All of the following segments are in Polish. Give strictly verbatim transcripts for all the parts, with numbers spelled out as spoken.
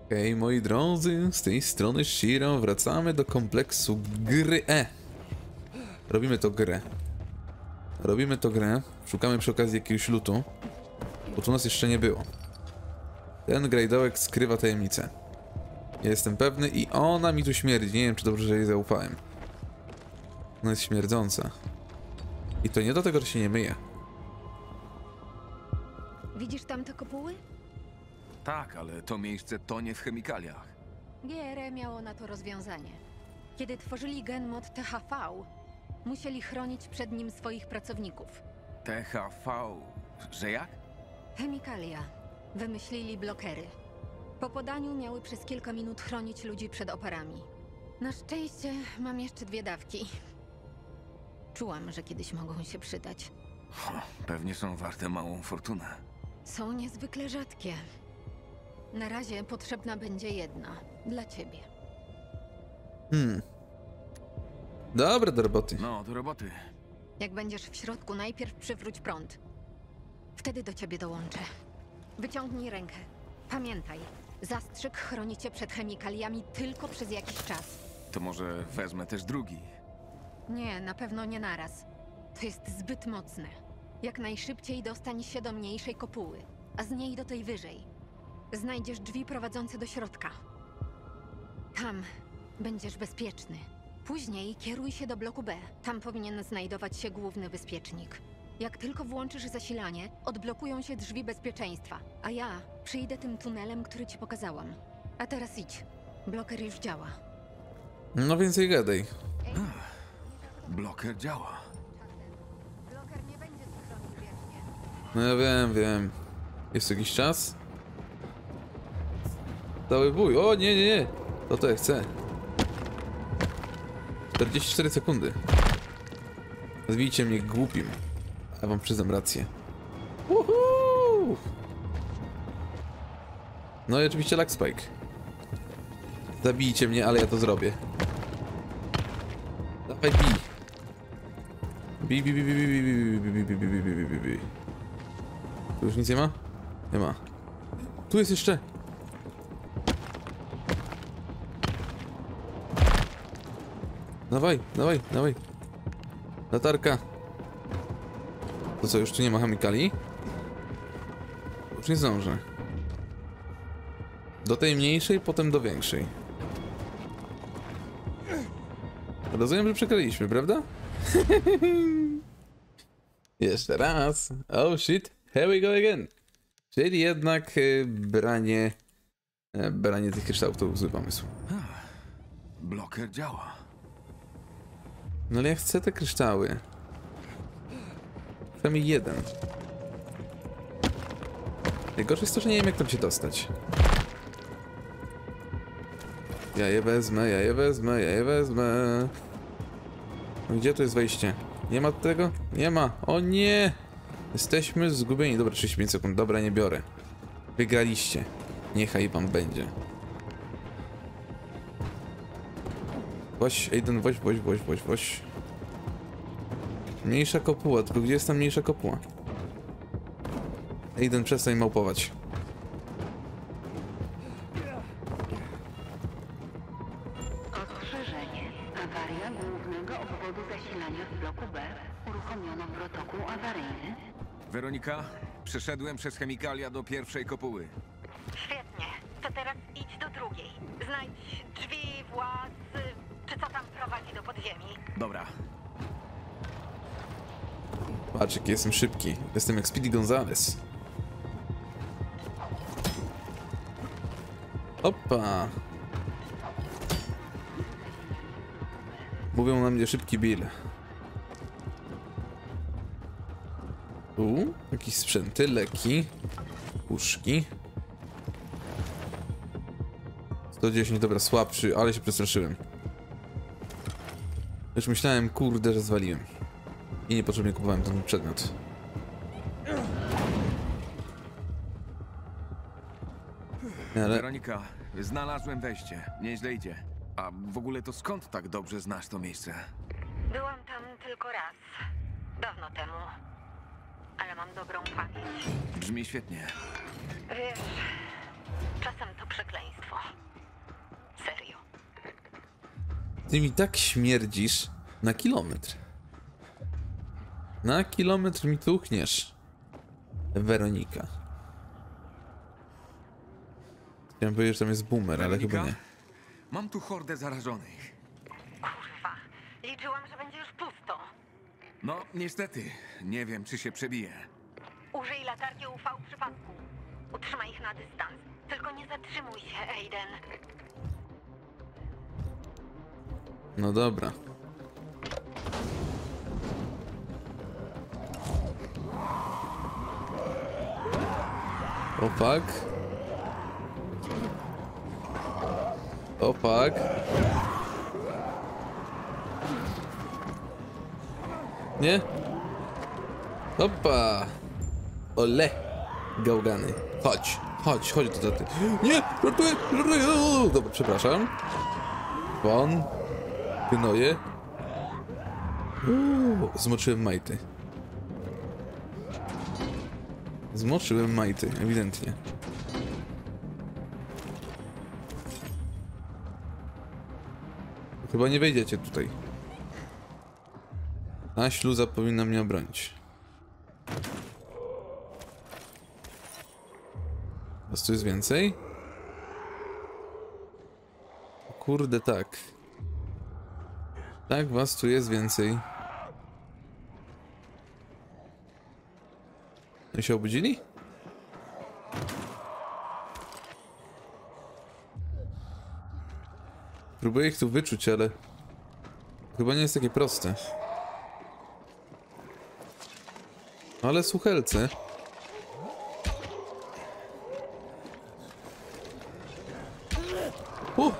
Hej moi drodzy, z tej strony Shiro, wracamy do kompleksu gry E. Robimy to grę. Robimy to grę, szukamy przy okazji jakiegoś lutu, bo tu nas jeszcze nie było. Ten grajdołek skrywa tajemnicę. Jestem pewny i ona mi tu śmierdzi, nie wiem czy dobrze, że jej zaufałem. Ona jest śmierdząca. I to nie do tego, że się nie myje. Widzisz tam te kopuły? Tak, ale to miejsce tonie w chemikaliach. G R E miało na to rozwiązanie. Kiedy tworzyli genmod T H V, musieli chronić przed nim swoich pracowników. T H V... że jak? Chemikalia. Wymyślili blokery. Po podaniu miały przez kilka minut chronić ludzi przed oparami. Na szczęście mam jeszcze dwie dawki. Czułam, że kiedyś mogą się przydać. Pewnie są warte małą fortunę. Są niezwykle rzadkie. Na razie potrzebna będzie jedna. Dla ciebie. Hmm. Dobra, do roboty. No, do roboty. Jak będziesz w środku, najpierw przywróć prąd. Wtedy do ciebie dołączę. Wyciągnij rękę. Pamiętaj, zastrzyk chroni cię przed chemikaliami tylko przez jakiś czas. To może wezmę też drugi. Nie, na pewno nie naraz. To jest zbyt mocne. Jak najszybciej dostań się do mniejszej kopuły, a z niej do tej wyżej. Znajdziesz drzwi prowadzące do środka. Tam będziesz bezpieczny. Później kieruj się do bloku B. Tam powinien znajdować się główny bezpiecznik. Jak tylko włączysz zasilanie, odblokują się drzwi bezpieczeństwa, a ja przyjdę tym tunelem, który ci pokazałam. A teraz idź. Bloker już działa. No więcej gadaj. Bloker działa. Bloker nie będzie chronił wiecznie. No ja wiem, wiem. Jest jakiś czas? Cały bój. O nie, nie, nie. To to ja chcę. czterdzieści cztery sekundy. Nazwijcie mnie głupim. Ja wam przyznam rację. Uhu! No i oczywiście Lag Spike. Zabijcie mnie, ale ja to zrobię. Dawaj bij. Bij, bij, bij, bij, bij, bij, bij, bij, bij, bij, bij, bij, bij, bij. Tu już nic nie ma? Nie ma. Tu jest jeszcze. Dawaj, dawaj, dawaj. Latarka. To co, już tu nie ma chemikali? Już nie zdążę. Do tej mniejszej, potem do większej. Rozumiem, że przegraliśmy, prawda? Jeszcze raz. Oh shit, here we go again. Czyli jednak e, branie... E, branie tych kryształów to był zły pomysł. Bloker działa. No ale ja chcę te kryształy. Przynajmniej jeden. Najgorsze jest to, że nie wiem jak tam się dostać. Ja je wezmę, ja je wezmę, ja je wezmę. No gdzie to jest wejście? Nie ma tego? Nie ma. O nie! Jesteśmy zgubieni. Dobra, trzydzieści pięć sekund. Dobra, nie biorę. Wygraliście. Niechaj wam będzie. Woś, Aiden, woś, woś, woś, woś, woś. Mniejsza kopuła, tylko gdzie jest ta mniejsza kopuła? Aiden, przestań małpować. Ostrzeżenie. Awaria głównego obwodu zasilania w bloku B. Uruchomiono protokół awaryjny. Weronika, przeszedłem przez chemikalia do pierwszej kopuły. Świetnie. To teraz idź do drugiej. Znajdź drzwi, właz, czy co tam prowadzi do podziemi. Dobra. Patrz, jaki jestem szybki. Jestem jak Speedy Gonzales. Opa! Mówią na mnie szybki Bill. Tu jakieś sprzęty, leki, puszki. sto dziesięć, dobra, słabszy, ale się przestraszyłem. Już myślałem, kurde, że zwaliłem. I niepotrzebnie kupowałem ten przedmiot. Ale... Weronika, znalazłem wejście. Nieźle idzie. A w ogóle to skąd tak dobrze znasz to miejsce? Byłam tam tylko raz. Dawno temu. Ale mam dobrą pamięć. Brzmi świetnie. Wiesz, czasem to przekleństwo. Ty mi tak śmierdzisz na kilometr. Na kilometr mi tuchniesz. Weronika. Chciałem powiedzieć, że tam jest boomer, ale chyba nie. Mam tu hordę zarażonych. Kurwa, liczyłam, że będzie już pusto. No, niestety, nie wiem, czy się przebije. Użyj latarki U V w przypadku. Utrzymaj ich na dystans. Tylko nie zatrzymuj się, Aiden. No dobra. Opak. Opak. Nie? Opa. Ole. Gałgany. Chodź. Chodź, chodź do taty. Nie! Żartuję! Żartuję! O, dobra, przepraszam. Pan. Gnoje. Uuu, zmoczyłem majty. Zmoczyłem majty, ewidentnie. Chyba nie wejdziecie tutaj. Ta śluza powinna mnie obronić. Was tu jest więcej? Kurde, tak. Tak, was tu jest więcej. Oni się obudzili? Próbuję ich tu wyczuć, ale chyba nie jest takie proste. Ale słuchelce. Uh.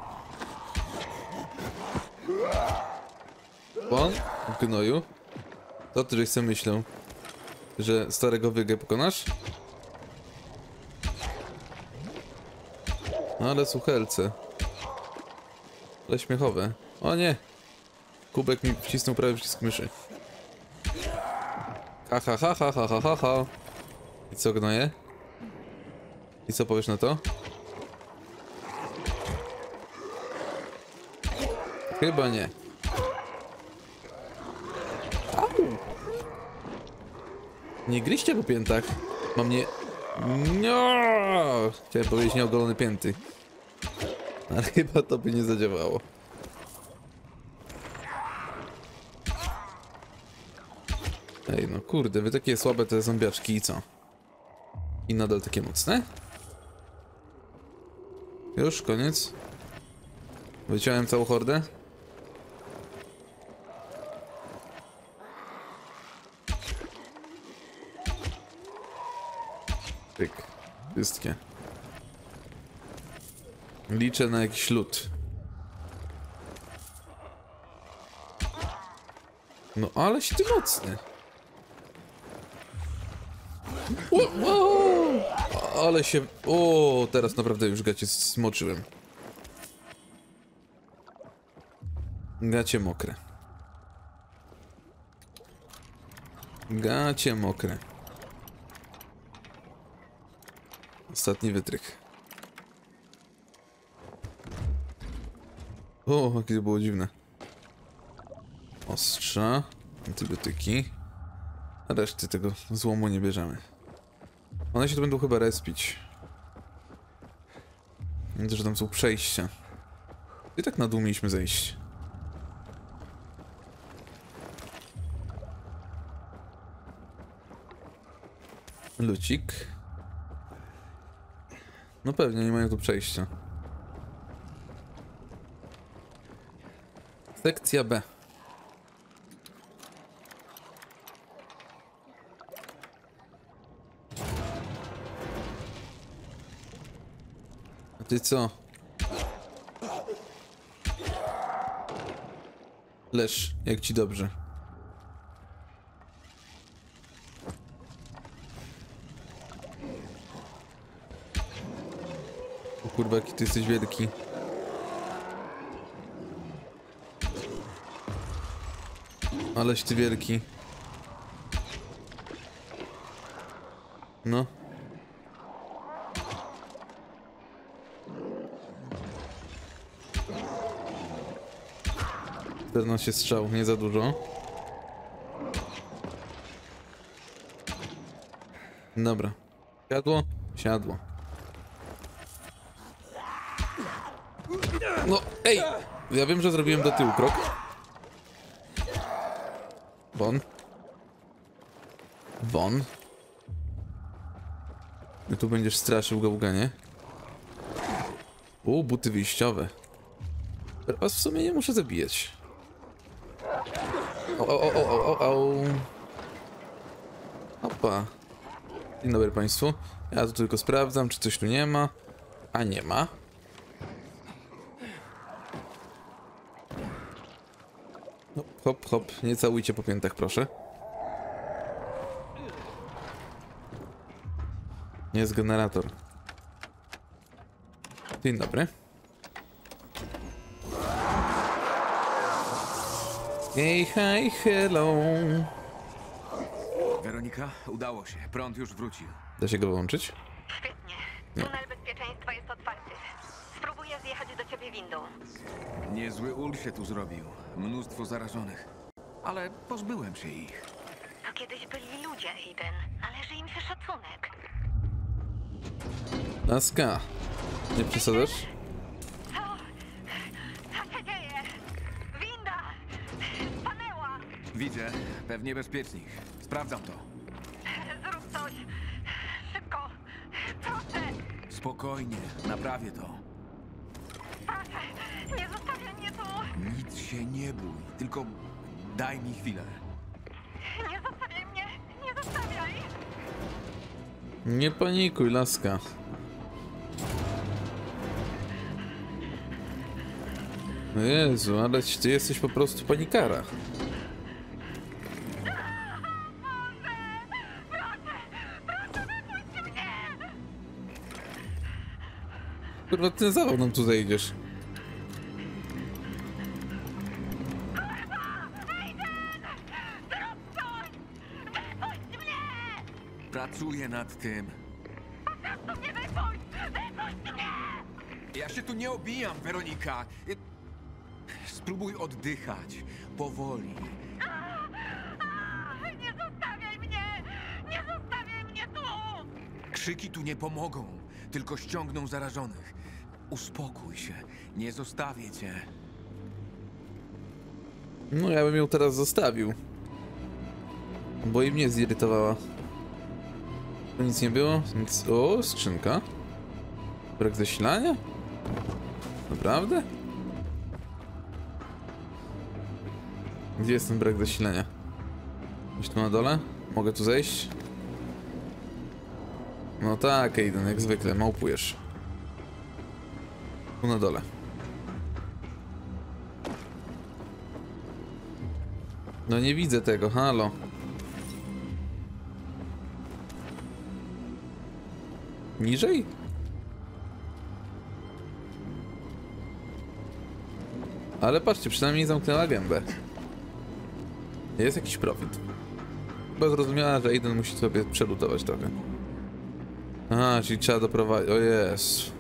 Pan? Gnoju? To ty, żeś sobie myślał, że starego wygę pokonasz? No ale słuchelce. Ale śmiechowe. O nie! Kubek mi wcisnął prawie przycisk myszy. Ha ha ha ha ha ha ha ha. I co, gnoje? I co powiesz na to? Chyba nie. Au! Nie gryźcie po piętach. Mam nie... No! Chciałem powiedzieć nieogolone pięty. Ale chyba to by nie zadziałało. Ej, no kurde, wy takie słabe te zombiaczki i co? I nadal takie mocne? Już, koniec. Wyciąłem całą hordę. Tyk. Wszystkie. Liczę na jakiś lód. No aleś ty mocny. O, o, ale się... O, teraz naprawdę już gacie smoczyłem. Gacie mokre. Gacie mokre. Ostatni wytrych. O, jakie to było dziwne. Ostrza, antybiotyki. A reszty tego złomu nie bierzemy. One się tu będą chyba respić. Widzę, że tam są przejścia. I tak na dół mieliśmy zejść. Lucik. No pewnie, nie mają tu przejścia. Sekcja B. A ty co? Leż, jak ci dobrze. O kurwa, jaki ty jesteś wielki. Aleś ty wielki. No. czternaście strzał, nie za dużo. Dobra. Siadło? Siadło. No, ej! Ja wiem, że zrobiłem do tyłu krok. Won. Won. I tu będziesz straszył gałganie. U, buty wyjściowe. Teraz w sumie nie muszę zabijać. O, o, o, o, o, o. Opa. Dzień dobry państwu. Ja tu tylko sprawdzam, czy coś tu nie ma. A nie ma. No, hop, hop. Nie całujcie po piętach, proszę. Jest generator. Dzień dobry. Hey, hi, hello. Weronika, udało się. Prąd już wrócił. Da się go wyłączyć? Świetnie. Nie. Tunel bezpieczeństwa jest otwarty. Spróbuję zjechać do ciebie windą. Niezły ul się tu zrobił. Mnóstwo zarażonych. Ale pozbyłem się ich. To kiedyś byli ludzie, Aiden. Należy im się szacunek. Laska. Nie przesadzasz? Co? Co się dzieje? Winda! Stanęła! Widzę. Pewnie bezpiecznik. Sprawdzam to. Zrób coś. Szybko. Proszę. Spokojnie. Naprawię to. Proszę. Nie zostawiaj mnie tu. Nic się nie bój. Tylko daj mi chwilę. Nie zostawiaj mnie. Nie zostawiaj. Nie panikuj, laska. Jezu, ale ty jesteś po prostu panikara. Kurwa, ty zawał nam tu zejdziesz. Pracuję nad tym. Nie wypuść! Wypuść mnie! Ja się tu nie obijam, Weronika. Ja- Spróbuj oddychać. Powoli. Nie zostawiaj mnie! Nie zostawiaj mnie tu! Krzyki tu nie pomogą. Tylko ściągną zarażonych. Uspokój się. Nie zostawię cię. No, ja bym ją teraz zostawił. Bo i mnie zirytowała. Tu nic nie było? Nic... O, skrzynka. Brak zasilania? Naprawdę? Gdzie jest ten brak zasilania? Gdzieś tu na dole? Mogę tu zejść? No tak, Aiden, jak zwykle, małpujesz. Tu na dole. No nie widzę tego, halo. Niżej? Ale patrzcie, przynajmniej zamknęła gębę. Jest jakiś profit. Chyba zrozumiała, że Aiden musi sobie przelutować trochę. Aha, czyli trzeba doprowadzić... O jest.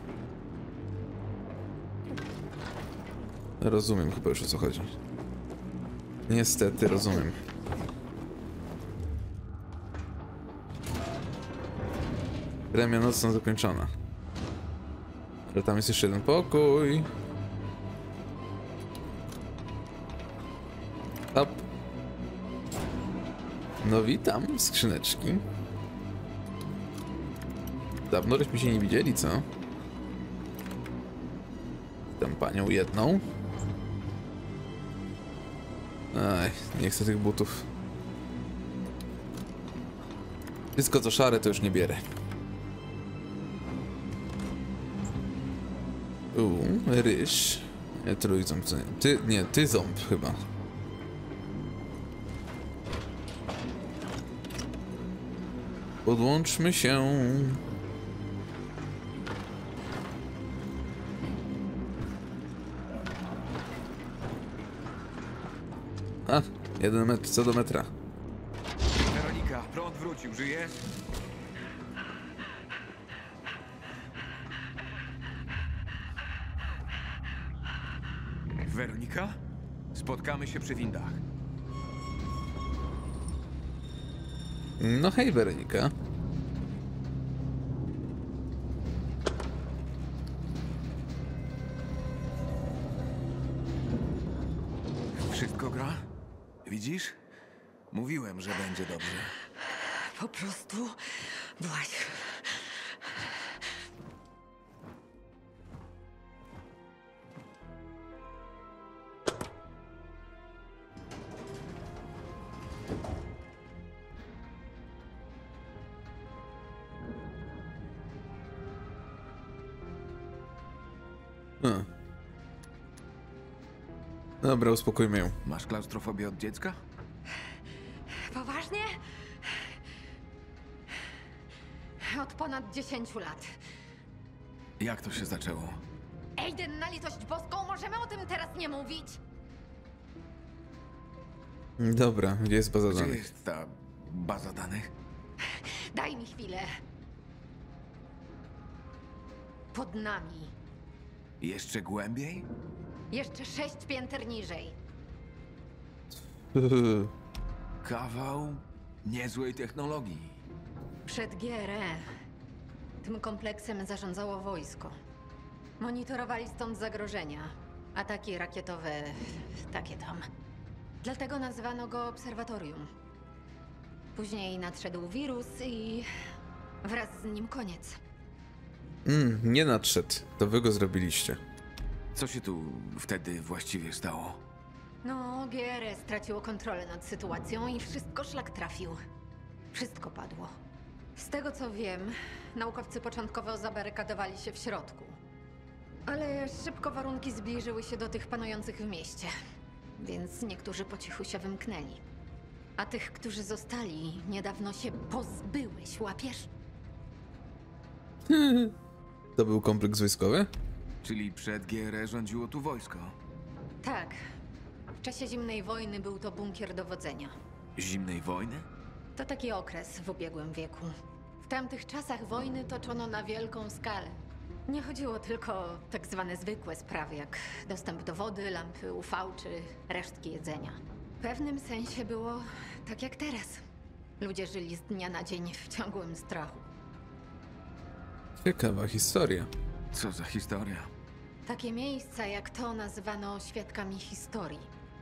Rozumiem chyba już, o co chodzi. Niestety, rozumiem. Premia nocna zakończona. Ale tam jest jeszcze jeden pokój. Hop. No witam, skrzyneczki. Dawno żeśmy się nie widzieli, co? Tam panią jedną. Aj, nie chcę tych butów. Wszystko co szare to już nie bierę. Uuu, ryż. Nie, trójząb, co nie? Ty, nie, ty ząb chyba. Podłączmy się. A, jeden metr co do metra. Weronika, prąd wrócił. Żyjesz? Weronika? Spotkamy się przy windach. No hej, Weronika. Wszystko gra? Widzisz? Mówiłem, że będzie dobrze. Po prostu byłaś. A. Dobra, uspokójmy ją. Masz klaustrofobię od dziecka? Poważnie? Od ponad dziesięciu lat. Jak to się zaczęło? Aiden, na litość boską, możemy o tym teraz nie mówić? Dobra, gdzie jest baza Gdzie danych? jest ta baza danych? Daj mi chwilę. Pod nami. Jeszcze głębiej? Jeszcze sześć pięter niżej. Kawał niezłej technologii. Przed G R E tym kompleksem zarządzało wojsko. Monitorowali stąd zagrożenia. Ataki rakietowe, takie tam. Dlatego nazwano go obserwatorium. Później nadszedł wirus i wraz z nim koniec. Mm, nie nadszedł. To wy go zrobiliście. Co się tu wtedy właściwie stało? No, G R E straciło kontrolę nad sytuacją i wszystko szlak trafił. Wszystko padło. Z tego co wiem, naukowcy początkowo zabarykadowali się w środku. Ale szybko warunki zbliżyły się do tych panujących w mieście. Więc niektórzy po cichu się wymknęli. A tych, którzy zostali, niedawno się pozbyłeś, łapiesz? To był kompleks wojskowy? Czyli przed G R E rządziło tu wojsko. Tak. W czasie zimnej wojny był to bunkier dowodzenia. Zimnej wojny? To taki okres w ubiegłym wieku. W tamtych czasach wojny toczono na wielką skalę. Nie chodziło tylko o tak zwane zwykłe sprawy, jak dostęp do wody, lampy U V czy resztki jedzenia. W pewnym sensie było tak jak teraz. Ludzie żyli z dnia na dzień w ciągłym strachu. Ciekawa historia. Co za historia? Takie miejsca jak to nazywano świadkami historii.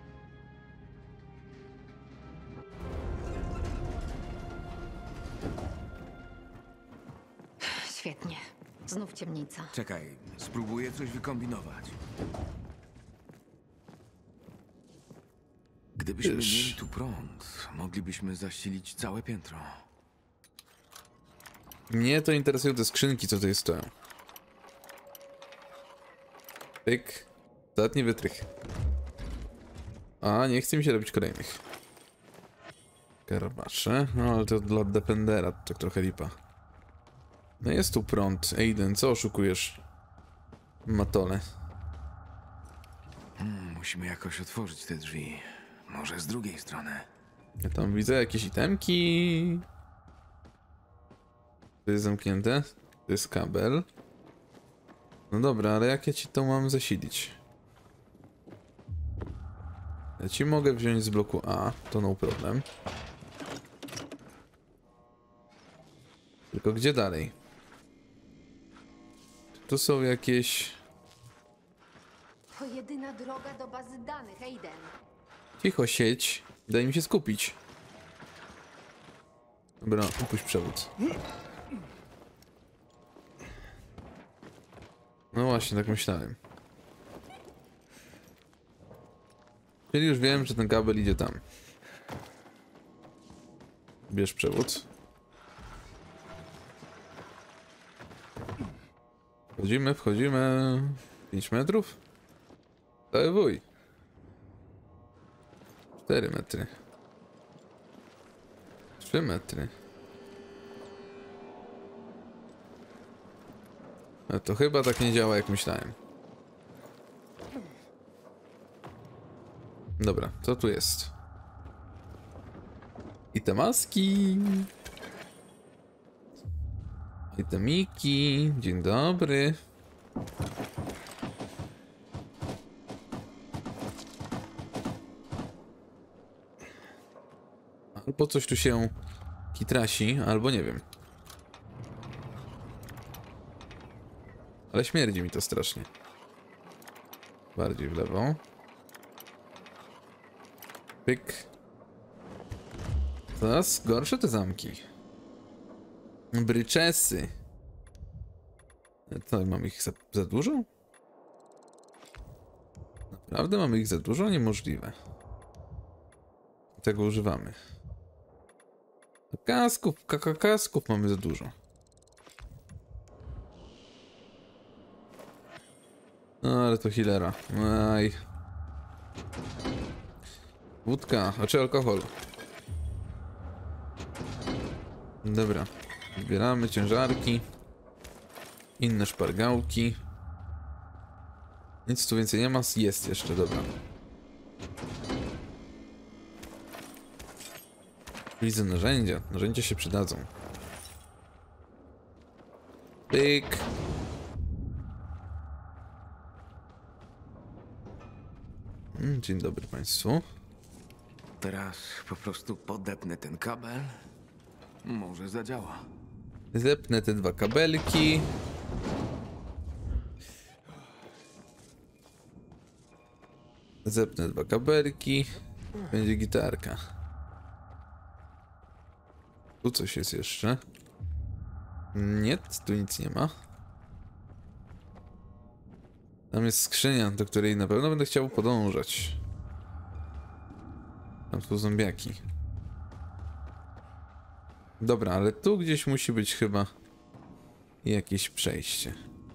Świetnie. Znów ciemnica. Czekaj, spróbuję coś wykombinować. Gdybyśmy Wiesz. mieli tu prąd, moglibyśmy zasilić całe piętro. Mnie to interesują te skrzynki, co tutaj stoją. Pyk. Ostatni wytrych. A, nie chce mi się robić kolejnych. Karwasze. No, ale to dla Defendera, to tak trochę lipa. No jest tu prąd. Aiden, co oszukujesz? Matole. Hmm, musimy jakoś otworzyć te drzwi. Może z drugiej strony. Ja tam widzę jakieś itemki. To jest zamknięte. To jest kabel. No dobra, ale jak ja ci to mam zasilić? Ja ci mogę wziąć z bloku A, to no problem. Tylko gdzie dalej? Tu są jakieś... To jedyna droga do bazy danych, Aiden. Cicho sieć, daj mi się skupić. Dobra, upuść przewód. No właśnie, tak myślałem. Czyli już wiem, że ten kabel idzie tam. Bierz przewód. Wchodzimy, wchodzimy. pięć metrów? Cały wuj. cztery metry. trzy metry. No to chyba tak nie działa, jak myślałem. Dobra, co tu jest? I te maski. I te miki. Dzień dobry. po coś tu się kitrasi, albo nie wiem. Ale śmierdzi mi to strasznie. Bardziej w lewo. Pyk. Coraz gorsze te zamki. Bryczesy. Co, mam ich za, za dużo? Naprawdę mamy ich za dużo? Niemożliwe. Tego używamy. Kasków, kaka kasków mamy za dużo. No, ale to healera. Aj. Wódka, a czy alkohol? Dobra. Zbieramy ciężarki. Inne szpargałki. Nic tu więcej nie ma. Jest jeszcze, dobra. Widzę narzędzia. Narzędzia się przydadzą. Pyk. Mm, dzień dobry państwu. Teraz po prostu podepnę ten kabel. Może zadziała. Zepnę te dwa kabelki. Zepnę dwa kabelki. Będzie gitarka. Tu coś jest jeszcze. Nie, tu nic nie ma. Tam jest skrzynia, do której na pewno będę chciał podążać. Tam są zombiaki. Dobra, ale tu gdzieś musi być chyba jakieś przejście.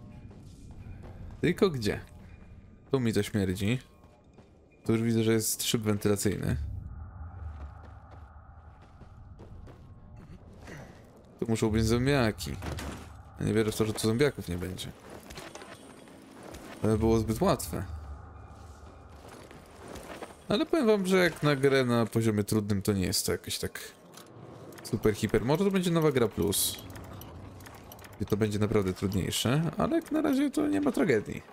Tylko gdzie? Tu mi to śmierdzi. Tu już widzę, że jest szyb wentylacyjny. Tu muszą być zombiaki. Ja nie wierzę w to, że tu zombiaków nie będzie. To by było zbyt łatwe. Ale powiem wam, że jak na grę na poziomie trudnym, to nie jest to jakieś tak super hiper. Może to będzie nowa gra plus. I to będzie naprawdę trudniejsze, ale jak na razie to nie ma tragedii.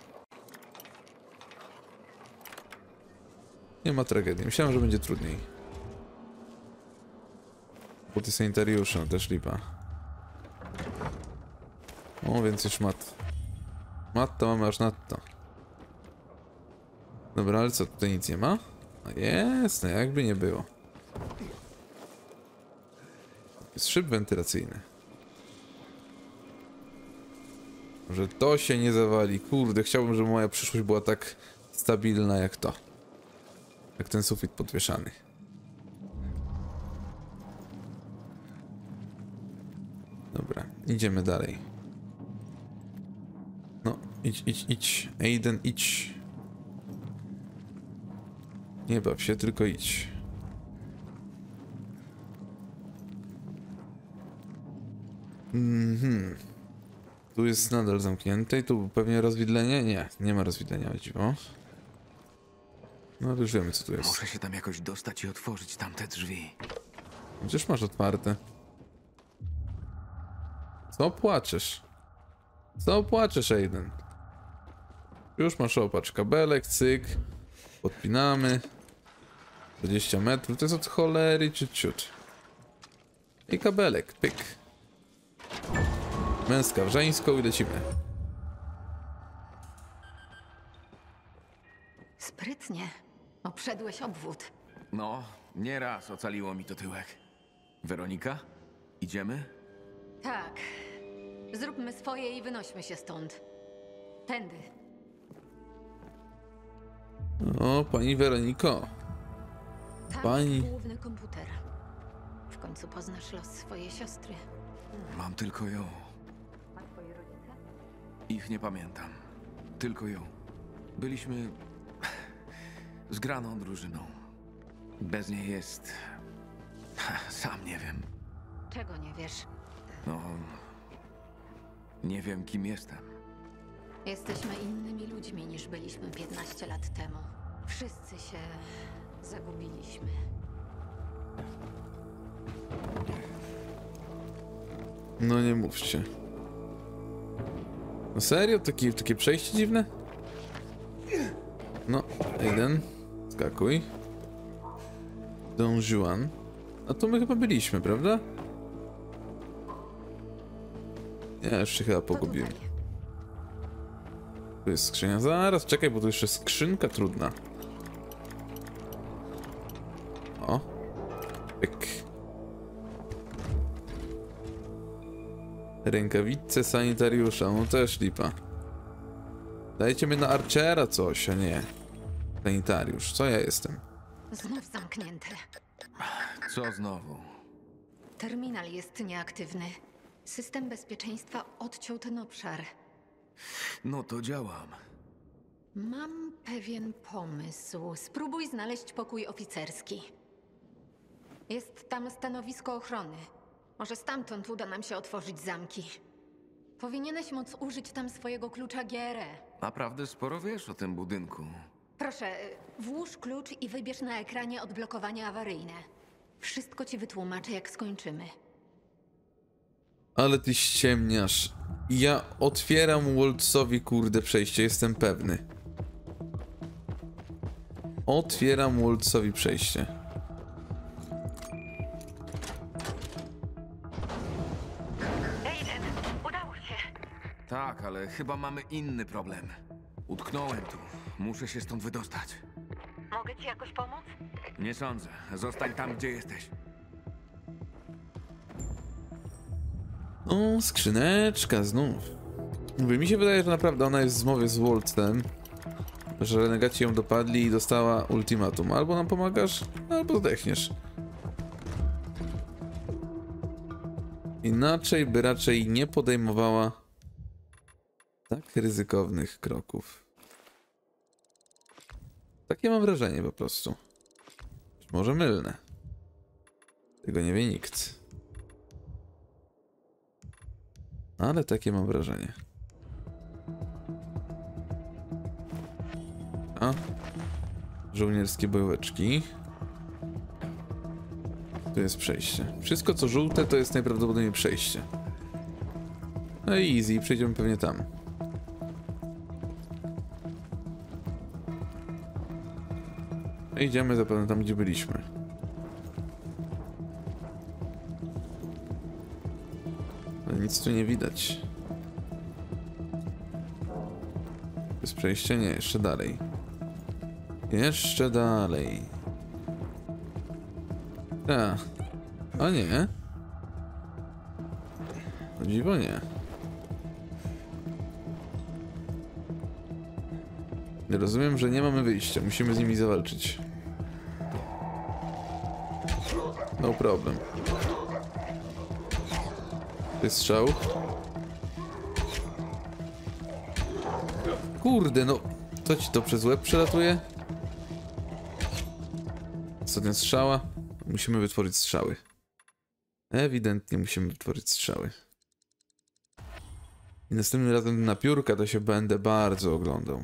Nie ma tragedii. Myślałem, że będzie trudniej. Buty sanitariusze, też lipa. O, więcej szmat. Mat to mamy aż nadto. Dobra, ale co, tutaj nic nie ma? A jest, no jakby nie było. Jest szyb wentylacyjny. Może to się nie zawali. Kurde, chciałbym, żeby moja przyszłość była tak stabilna jak to. Jak ten sufit podwieszany. Dobra, idziemy dalej. No, idź, idź, idź. Aiden, idź. Nie baw się, tylko idź. Mhm. Tu jest nadal zamknięte i tu pewnie rozwidlenie? Nie, nie ma rozwidlenia, o dziwo. No ale już wiemy, co tu jest. Muszę się tam jakoś dostać i otworzyć tamte drzwi. Przecież masz otwarte. Co płaczesz? Co płaczesz, Aiden? Już masz, opatrz, kabelek, cyk. Podpinamy. dwadzieścia metrów, to jest od cholery ciut ciut. I kabelek, pyk. Męska w żeńską i lecimy. Sprytnie. Obszedłeś obwód. No, nieraz ocaliło mi to tyłek. Weronika? Idziemy? Tak. Zróbmy swoje i wynośmy się stąd. Tędy. O, pani Weroniko. Tam Pani- jest główny komputer. W końcu poznasz los swojej siostry. Mam tylko ją. A twoi rodzice? Ich nie pamiętam. Tylko ją. Byliśmy zgraną drużyną. Bez niej jest... Sam nie wiem. Czego nie wiesz? No... Nie wiem, kim jestem. Jesteśmy innymi ludźmi niż byliśmy piętnaście lat temu. Wszyscy się zagubiliśmy. No nie mówcie. No serio? Takie, takie przejście dziwne? No, Aiden, skakuj. Don Juan. A tu my chyba byliśmy, prawda? Ja już się chyba To pogubiłem. tutaj. Tu jest skrzynia. Zaraz, czekaj, bo tu jeszcze skrzynka trudna. O. Pyk. Rękawice sanitariusza, no też lipa. Dajcie mnie na Archera coś, a nie. Sanitariusz, co ja jestem? Znów zamknięte. Co znowu? Terminal jest nieaktywny. System bezpieczeństwa odciął ten obszar. No to działam. Mam pewien pomysł. Spróbuj znaleźć pokój oficerski. Jest tam stanowisko ochrony. Może stamtąd uda nam się otworzyć zamki. Powinieneś móc użyć tam swojego klucza G R E. Naprawdę sporo wiesz o tym budynku. Proszę, włóż klucz i wybierz na ekranie odblokowanie awaryjne. Wszystko ci wytłumaczę, jak skończymy. Ale ty ściemniasz. Ja otwieram Waltzowi, kurde, przejście, jestem pewny. Otwieram Waltzowi przejście. Aiden, udało się. Tak, ale chyba mamy inny problem. Utknąłem tu. Muszę się stąd wydostać. Mogę ci jakoś pomóc? Nie sądzę. Zostań tam, gdzie jesteś. O, skrzyneczka znów. Mówię, mi się wydaje, że naprawdę ona jest w zmowie z Waltzem, że renegaci ją dopadli i dostała ultimatum. Albo nam pomagasz, albo zdechniesz. Inaczej by raczej nie podejmowała tak ryzykownych kroków. Takie mam wrażenie po prostu. Być może mylne. Tego nie wie nikt. Ale takie mam wrażenie. A? Żołnierskie bojóweczki. Tu jest przejście. Wszystko co żółte to jest najprawdopodobniej przejście. No i easy, przejdziemy pewnie tam. Idziemy zapewne tam, gdzie byliśmy. Ale nic tu nie widać. Jest przejście? Nie, jeszcze dalej. Jeszcze dalej. A. A nie. O dziwo nie. Rozumiem, że nie mamy wyjścia. Musimy z nimi zawalczyć. No problem. To jest strzał. Kurde, no. Co ci to przez łeb przelatuje? Ostatnia strzała. Musimy wytworzyć strzały. Ewidentnie musimy wytworzyć strzały. I następnym razem na piórka to się będę bardzo oglądał.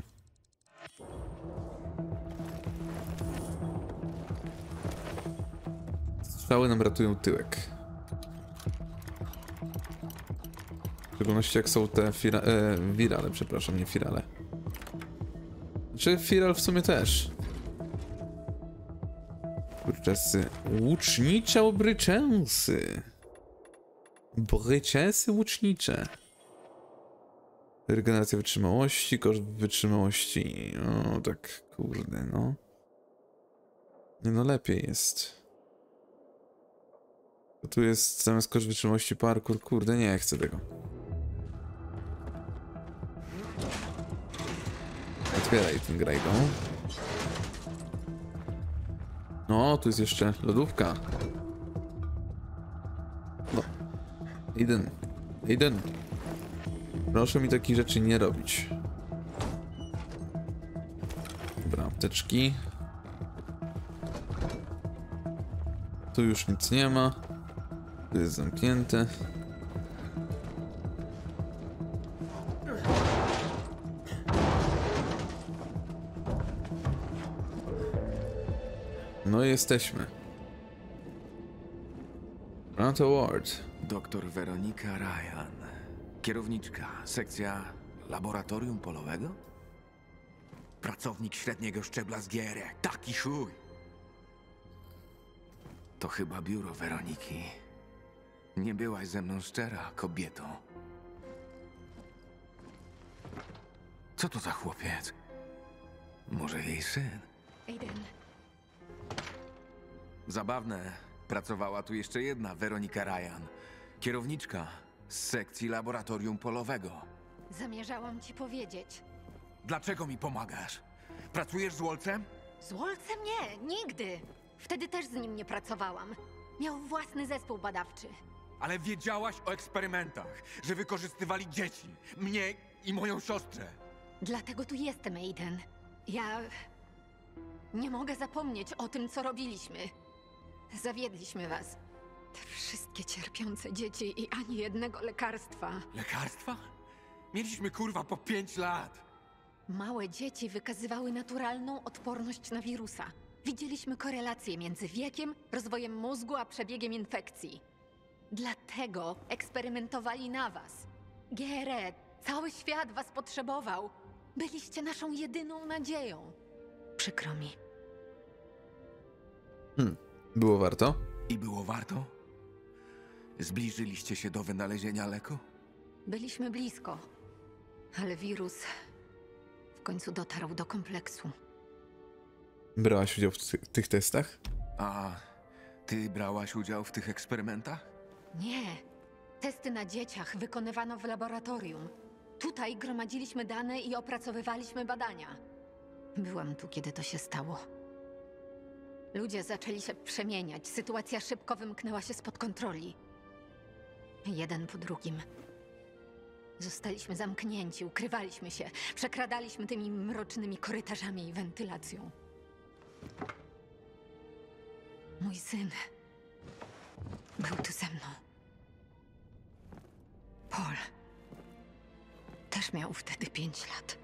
Strzały nam ratują tyłek. W szczególności jak są te fira e, wirale, przepraszam, nie firale. Znaczy firal w sumie też. Bryczesy. Łucznicze bryczesy. Bryczesy łucznicze. Regeneracja wytrzymałości, koszt wytrzymałości. No tak, kurde, no. Nie no, lepiej jest. Tu jest zamiast koszt wytrzymałości parkour. Kurde, nie chcę tego. Otwieraj ten grajdą. No, tu jest jeszcze lodówka. No. Aiden. Aiden. Proszę mi takich rzeczy nie robić. Dobra, apteczki. Tu już nic nie ma. Tu jest zamknięte. No i jesteśmy. Grant Award. Doktor Weronika Ryan. Kierowniczka, sekcja laboratorium polowego? Pracownik średniego szczebla z G R E. Taki chuj! To chyba biuro Weroniki. Nie byłaś ze mną szczera, kobieto. Co to za chłopiec? Może jej syn? Aiden, Zabawne. Pracowała tu jeszcze jedna Weronika Ryan. Kierowniczka z sekcji laboratorium polowego. zamierzałam ci powiedzieć. Dlaczego mi pomagasz? Pracujesz z Wolcem? Z Wolcem nie, nigdy. Wtedy też z nim nie pracowałam. Miał własny zespół badawczy. Ale wiedziałaś o eksperymentach, że wykorzystywali dzieci, mnie i moją siostrę. Dlatego tu jestem, Aiden. Ja... nie mogę zapomnieć o tym, co robiliśmy. Zawiedliśmy was. Te wszystkie cierpiące dzieci i ani jednego lekarstwa. Lekarstwa? Mieliśmy kurwa po pięć lat. Małe dzieci wykazywały naturalną odporność na wirusa. Widzieliśmy korelację między wiekiem, rozwojem mózgu, a przebiegiem infekcji. Dlatego eksperymentowali na was. G R E, cały świat was potrzebował. Byliście naszą jedyną nadzieją. Przykro mi. Hmm. Było warto? I było warto? Zbliżyliście się do wynalezienia leku? Byliśmy blisko, ale wirus w końcu dotarł do kompleksu. Brałaś udział w ty tych testach? A ty brałaś udział w tych eksperymentach? Nie. Testy na dzieciach wykonywano w laboratorium. Tutaj gromadziliśmy dane i opracowywaliśmy badania. Byłam tu, kiedy to się stało. Ludzie zaczęli się przemieniać. Sytuacja szybko wymknęła się spod kontroli. Jeden po drugim. Zostaliśmy zamknięci, ukrywaliśmy się, przekradaliśmy tymi mrocznymi korytarzami i wentylacją. Mój syn był tu ze mną. Paul też miał wtedy pięć lat.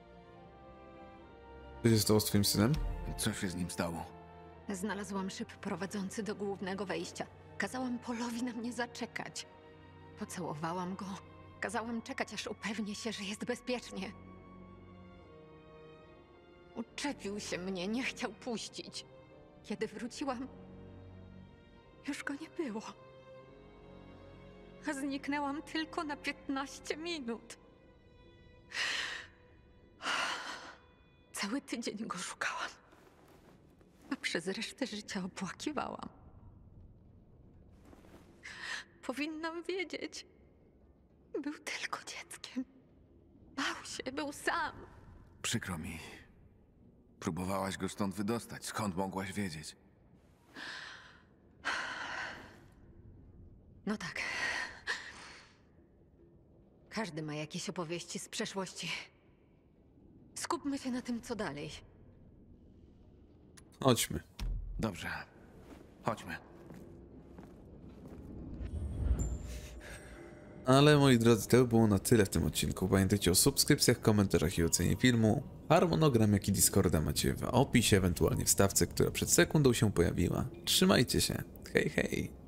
Co się stało z twoim synem? Co się z nim stało? Znalazłam szyb prowadzący do głównego wejścia. Kazałam Paulowi na mnie zaczekać. Pocałowałam go. Kazałam czekać, aż upewnię się, że jest bezpiecznie. Uczepił się mnie, nie chciał puścić. Kiedy wróciłam, już go nie było. A zniknęłam tylko na piętnaście minut. Cały tydzień go szukałam. A przez resztę życia opłakiwałam. Powinnam wiedzieć. Był tylko dzieckiem. Bał się, był sam. Przykro mi. Próbowałaś go stąd wydostać. Skąd mogłaś wiedzieć? No tak. Każdy ma jakieś opowieści z przeszłości. Skupmy się na tym, co dalej. Chodźmy. Dobrze. Chodźmy. Ale moi drodzy, to było na tyle w tym odcinku. Pamiętajcie o subskrypcjach, komentarzach i ocenie filmu. Harmonogram, jak i Discorda macie w opisie, ewentualnie w stawce, która przed sekundą się pojawiła. Trzymajcie się. Hej, hej.